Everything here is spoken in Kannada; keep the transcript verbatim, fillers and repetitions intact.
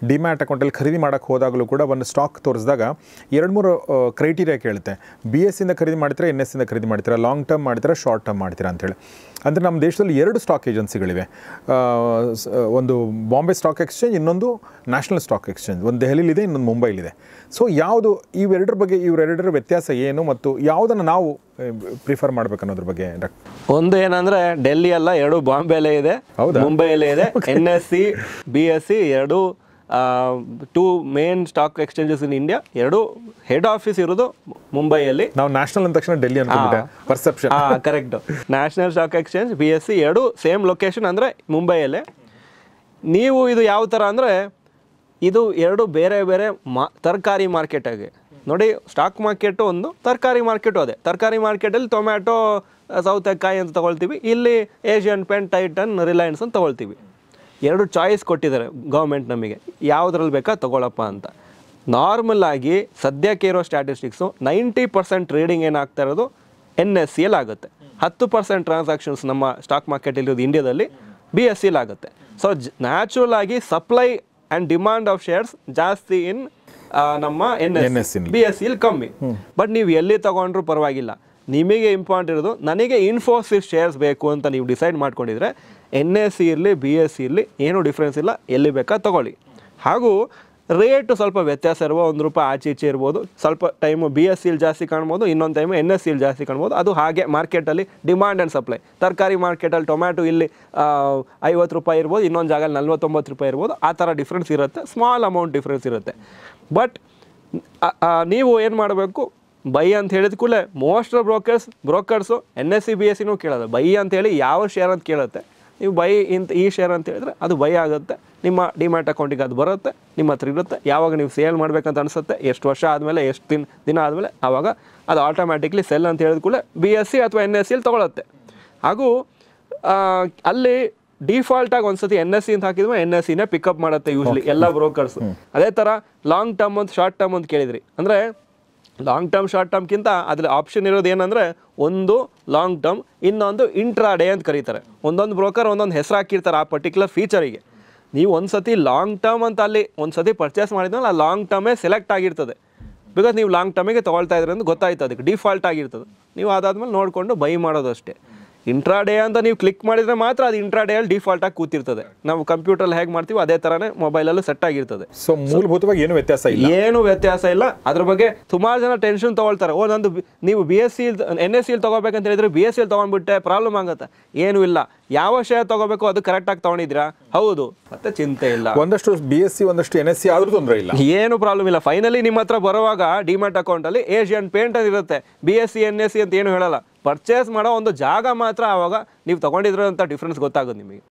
ಡಿಮ್ಯಾಟ್ ಅಕೌಂಟಲ್ಲಿ ಖರೀದಿ ಮಾಡೋಕ್ಕೆ ಹೋದಾಗಲೂ ಕೂಡ ಒಂದು ಸ್ಟಾಕ್ ತೋರಿಸಿದಾಗ ಎರಡು ಮೂರು ಕ್ರೈಟೀರಿಯಾ ಕೇಳುತ್ತೆ. ಬಿ ಎಸ್ ಸಿಯಿಂದ ಖರೀದಿ ಮಾಡ್ತೀರಾ, ಎನ್ ಎಸ್ ಸಿಯಿಂದ ಖರೀದಿ ಮಾಡ್ತೀರಾ, ಲಾಂಗ್ ಟರ್ಮ್ ಮಾಡ್ತೀರಾ, ಶಾರ್ಟ್ ಟರ್ಮ್ ಮಾಡ್ತೀರಾ ಅಂತೇಳಿ. ಅಂದರೆ ನಮ್ಮ ದೇಶದಲ್ಲಿ ಎರಡು ಸ್ಟಾಕ್ ಏಜೆನ್ಸಿಗಳಿವೆ. ಒಂದು ಬಾಂಬೆ ಸ್ಟಾಕ್ ಎಕ್ಸ್ಚೇಂಜ್, ಇನ್ನೊಂದು ನ್ಯಾಷನಲ್ ಸ್ಟಾಕ್ ಎಕ್ಸ್ಚೇಂಜ್. ಒಂದು ದೆಹಲಿಲಿದೆ, ಇನ್ನೊಂದು ಮುಂಬೈಲಿದೆ. ಸೊ ಯಾವುದು ಇವೆರಡರ ಬಗ್ಗೆ ಇವರೆರಡರ ವ್ಯತ್ಯಾಸ ಏನು ಮತ್ತು ಯಾವುದನ್ನು ನಾವು ಪ್ರಿಫರ್ ಮಾಡ್ಬೇಕು ಅನ್ನೋದ್ರ ಬಗ್ಗೆ ಡಾಕ್ಟರ್? ಒಂದು ಏನಂದ್ರೆ ಡೆಲ್ಲಿ ಅಲ್ಲ, ಎರಡು ಬಾಂಬೆಲೇ ಇದೆ, ಮುಂಬೈಲೇ ಇದೆ. N S C B S C ಎರಡು two main stock exchanges in India. ಎರಡು ಹೆಡ್ ಆಫೀಸ್ ಇರೋದು ಮುಂಬೈಯಲ್ಲಿ. ನಾವು ನ್ಯಾಷನಲ್ ಅಂದ ತಕ್ಷಣ ಡೆಲ್ಲಿ ಅಂತ perception. Correct. National stock exchange, B S C ಎರಡು ಸೇಮ್ ಲೊಕೇಶನ್ ಅಂದರೆ ಮುಂಬೈಯಲ್ಲೇ. ನೀವು ಇದು ಯಾವ ಥರ ಅಂದರೆ ಇದು ಎರಡು ಬೇರೆ ಬೇರೆ ಮಾ ತರಕಾರಿ ಮಾರ್ಕೆಟಾಗಿ ನೋಡಿ. ಸ್ಟಾಕ್ ಮಾರ್ಕೆಟು ಒಂದು, ತರಕಾರಿ ಮಾರ್ಕೆಟು ಅದೇ. ತರಕಾರಿ ಮಾರ್ಕೆಟಲ್ಲಿ ಟೊಮ್ಯಾಟೊ, ಸೌತೆಕಾಯಿ ಅಂತ ತೊಗೊಳ್ತೀವಿ. ಇಲ್ಲಿ ಏಷ್ಯನ್ ಪೇಂಟ್, ಟೈಟನ್, ರಿಲಯನ್ಸ್ ಅಂತ ತೊಗೊಳ್ತೀವಿ. ಎರಡು ಚಾಯ್ಸ್ ಕೊಟ್ಟಿದ್ದಾರೆ ಗೌರ್ಮೆಂಟ್ ನಮಗೆ, ಯಾವುದ್ರಲ್ಲಿ ಬೇಕಾ ತೊಗೊಳಪ್ಪ ಅಂತ. ನಾರ್ಮಲ್ ಆಗಿ ಸದ್ಯಕ್ಕೆ ಇರೋ ಸ್ಟ್ಯಾಟಿಸ್ಟಿಕ್ಸು ನೈಂಟಿ ಪರ್ಸೆಂಟ್ ಟ್ರೇಡಿಂಗ್ ಏನಾಗ್ತಾ ಇರೋದು ಎನ್ ಎಸ್ ಸಿ ಎಲ್ ಆಗುತ್ತೆ. ಹತ್ತು ಪರ್ಸೆಂಟ್ ಟ್ರಾನ್ಸಾಕ್ಷನ್ಸ್ ನಮ್ಮ ಸ್ಟಾಕ್ ಮಾರ್ಕೆಟಲ್ಲಿರೋದು ಇಂಡಿಯಾದಲ್ಲಿ ಬಿ ಎಸ್ ಸಿಲ್ ಆಗುತ್ತೆ. ಸೊ ನ್ಯಾಚುರಲ್ ಆಗಿ supply and demand of shares ಜಾಸ್ತಿ ಇನ್ ನಮ್ಮ N S C, B S ಸಿಲ್ ಕಮ್ಮಿ. ಬಟ್ ನೀವು ಎಲ್ಲಿ ತೊಗೊಂಡ್ರೂ ಪರವಾಗಿಲ್ಲ, ನಿಮಗೆ ಇಂಪಾರ್ಟೆಂಟ್ ಇರೋದು ನನಗೆ ಇನ್ಫೋಸಿಸ್ ಶೇರ್ಸ್ ಬೇಕು ಅಂತ ನೀವು ಡಿಸೈಡ್ ಮಾಡ್ಕೊಂಡಿದ್ರೆ ಎನ್ ಎಸ್ ಸಿ ಇರಲಿ, ಬಿ ಎಸ್ ಸಿ ಇರಲಿ, ಏನೂ ಡಿಫ್ರೆನ್ಸ್ ಇಲ್ಲ, ಎಲ್ಲಿ ಬೇಕಾ ತೊಗೊಳ್ಳಿ. ಹಾಗೂ ರೇಟು ಸ್ವಲ್ಪ ವ್ಯತ್ಯಾಸ ಇರುವ, ಒಂದು ರೂಪಾಯಿ ಆಚೆ ಈಚೆ ಇರ್ಬೋದು. ಸ್ವಲ್ಪ ಟೈಮು ಬಿ ಎಸ್ ಸಿಲ್ ಜಾಸ್ತಿ ಕಾಣ್ಬೋದು, ಇನ್ನೊಂದು ಟೈಮು ಎನ್ ಎಸ್ ಸಿಲ್ ಜಾಸ್ತಿ ಕಾಣ್ಬೋದು. ಅದು ಹಾಗೆ ಮಾರ್ಕೆಟಲ್ಲಿ ಡಿಮಾಂಡ್ ಆ್ಯಂಡ್ ಸಪ್ಲೈ. ತರಕಾರಿ ಮಾರ್ಕೆಟಲ್ಲಿ ಟೊಮ್ಯಾಟೊ ಇಲ್ಲಿ ಐವತ್ತು ರೂಪಾಯಿ ಇರ್ಬೋದು, ಇನ್ನೊಂದು ಜಾಗದಲ್ಲಿ ನಲ್ವತ್ತೊಂಬತ್ತು ರೂಪಾಯಿ ಇರ್ಬೋದು. ಆ ಥರ ಡಿಫ್ರೆನ್ಸ್ ಇರುತ್ತೆ, ಸ್ಮಾಲ್ ಅಮೌಂಟ್ ಡಿಫ್ರೆನ್ಸ್ ಇರುತ್ತೆ. ಬಟ್ ನೀವು ಏನು ಮಾಡಬೇಕು, ಬೈ ಅಂತ ಹೇಳಿದ ಕೂಡಲೇ most brokers brokers N S C B S ಸಿನೂ ಕೇಳೋದು. ಬೈ ಅಂತೇಳಿ ಯಾವ ಶೇರ್ ಅಂತ ಕೇಳುತ್ತೆ. ನೀವು ಬೈ ಇಂತ ಈ ಶೇರ್ ಅಂತ ಹೇಳಿದ್ರೆ ಅದು ಬೈ ಆಗುತ್ತೆ, ನಿಮ್ಮ ಡಿಮ್ಯಾಟ್ ಅಕೌಂಟಿಗೆ ಅದು ಬರುತ್ತೆ, ನಿಮ್ಮ ಹತ್ರ ಇರುತ್ತೆ. ಯಾವಾಗ ನೀವು ಸೇಲ್ ಮಾಡಬೇಕಂತ ಅನಿಸುತ್ತೆ, ಎಷ್ಟು ವರ್ಷ ಆದಮೇಲೆ, ಎಷ್ಟು ದಿನ ದಿನ ಆದಮೇಲೆ, ಆವಾಗ ಅದು ಆಟೋಮ್ಯಾಟಿಕ್ಲಿ ಸೆಲ್ ಅಂತ ಹೇಳಿದ ಕೂಡಲೇ ಬಿ ಎಸ್ ಸಿ ಅಥವಾ ಎನ್ ಎಸ್ ಸಿಲಿ ತೊಗೊಳುತ್ತೆ. ಹಾಗೂ ಅಲ್ಲಿ ಡಿಫಾಲ್ಟಾಗಿ ಒಂದು ಸತಿ ಎನ್ ಎಸ್ ಸಿ ಅಂತ ಹಾಕಿದ್ಮೇಲೆ ಎನ್ ಎಸ್ ಸಿನೇ ಪಿಕಪ್ ಮಾಡುತ್ತೆ ಯೂಶ್ವಲಿ ಎಲ್ಲ ಬ್ರೋಕರ್ಸು. ಅದೇ ಥರ ಲಾಂಗ್ ಟರ್ಮ್ ಅಂತ ಶಾರ್ಟ್ ಟರ್ಮ್ ಅಂತ ಕೇಳಿದ್ರಿ. ಅಂದರೆ ಲಾಂಗ್ ಟರ್ಮ್ ಶಾರ್ಟ್ ಟರ್ಮ್ಗಿಂತ ಅದ್ರಲ್ಲಿ ಆಪ್ಷನ್ ಇರೋದು ಏನಂದರೆ ಒಂದು ಲಾಂಗ್ ಟರ್ಮ್, ಇನ್ನೊಂದು ಇಂಟ್ರಾ ಡೇ ಅಂತ ಕರೀತಾರೆ. ಒಂದೊಂದು ಬ್ರೋಕರ್ ಒಂದೊಂದು ಹೆಸರು ಹಾಕಿರ್ತಾರೆ ಆ ಪರ್ಟಿಕ್ಯುಲರ್ ಫೀಚರಿಗೆ. ನೀವು ಒಂದು ಸತಿ ಲಾಂಗ್ ಟರ್ಮ್ ಅಂತ ಅಲ್ಲಿ ಒಂದು ಸತಿ ಪರ್ಚೇಸ್ ಮಾಡಿದ್ಮೇಲೆ ಆ ಲಾಂಗ್ ಟರ್ಮೇ ಸೆಲೆಕ್ಟ್ ಆಗಿರ್ತದೆ. ಬಿಕಾಸ್ ನೀವು ಲಾಂಗ್ ಟರ್ಮಿಗೆ ತೊಗೊಳ್ತಾ ಇದ್ರಿ ಅಂತ ಗೊತ್ತಾಯ್ತು, ಅದಕ್ಕೆ ಡಿಫಾಲ್ಟ್ ಆಗಿರ್ತದೆ. ನೀವು ಅದಾದ್ಮೇಲೆ ನೋಡಿಕೊಂಡು ಬೈ ಮಾಡೋದು ಅಷ್ಟೇ. ಇಂಟ್ರಾ ಡೇ ಅಂತ ನೀವು ಕ್ಲಿಕ್ ಮಾಡಿದರೆ ಮಾತ್ರ ಅದು ಇಂಟ್ರಾ ಡೇಯಲ್ಲಿ ಡಿಫಾಲ್ಟ್ ಆಗಿ ಕೂತಿರ್ತದೆ. ನಾವು ಕಂಪ್ಯೂಟರಲ್ಲಿ ಹೇಗೆ ಮಾಡ್ತೀವಿ ಅದೇ ಥರನೇ ಮೊಬೈಲಲ್ಲೂ ಸೆಟ್ ಆಗಿರ್ತದೆ. ಸೊ ಮೂಲಭೂತವಾಗಿ ಏನು ವ್ಯತ್ಯಾಸ ಇಲ್ಲ, ಏನು ವ್ಯತ್ಯಾಸ ಇಲ್ಲ. ಅದ್ರ ಬಗ್ಗೆ ಸುಮಾರು ಜನ ಟೆನ್ಷನ್ ತೊಗೊಳ್ತಾರೆ. ಓ ನಂದು ನೀವು B S C N S ಸಿಲ್ ತೊಗೋಬೇಕಂತ ಹೇಳಿದ್ರೆ ಬಿ ಎಸ್ ಸಿಲ್ ತೊಗೊಂಡ್ಬಿಟ್ಟೆ ಪ್ರಾಬ್ಲಮ್ ಆಗುತ್ತೆ. ಏನೂ ಇಲ್ಲ, ಯಾವ ಶೇರ್ ತೊಗೋಬೇಕು ಅದು ಕರೆಕ್ಟಾಗಿ ತೊಗೊಂಡಿದ್ದೀರಾ, ಹೌದು, ಮತ್ತೆ ಚಿಂತೆ ಇಲ್ಲ. ಒಂದಷ್ಟು ಬಿ ಎಸ್ ಸಿ ಒಂದಷ್ಟು ಎನ್ ಎಸ್ ಸಿ ಆದ್ರೂ ತೊಂದರೆ ಇಲ್ಲ, ಏನು ಪ್ರಾಬ್ಲಮ್ ಇಲ್ಲ. ಫೈನಲಿ ನಿಮ್ಮ ಹತ್ರ ಬರುವಾಗ ಡಿಮ್ಯಾಟ್ ಅಕೌಂಟಲ್ಲಿ ಏಷ್ಯನ್ ಪೇಂಟ್ ಅಂತ ಇರುತ್ತೆ. B S C N S C ಅಂತ ಏನು ಹೇಳಲ್ಲ. ಪರ್ಚೇಸ್ ಮಾಡೋ ಒಂದು ಜಾಗ ಮಾತ್ರ ಆವಾಗ ನೀವು ತೊಗೊಂಡಿದ್ರಂಥ ಡಿಫ್ರೆನ್ಸ್ ಗೊತ್ತಾಗೋದು ನಿಮಗೆ.